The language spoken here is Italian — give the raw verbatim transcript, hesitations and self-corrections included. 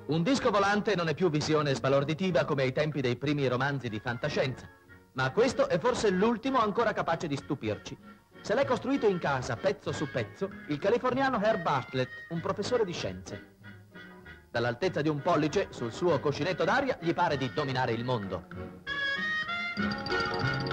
Un disco volante non è più visione sbalorditiva come ai tempi dei primi romanzi di fantascienza, ma questo è forse l'ultimo ancora capace di stupirci. Se l'è costruito in casa, pezzo su pezzo, il californiano Herb Bartlett, un professore di scienze. Dall'altezza di un pollice, sul suo cuscinetto d'aria, gli pare di dominare il mondo.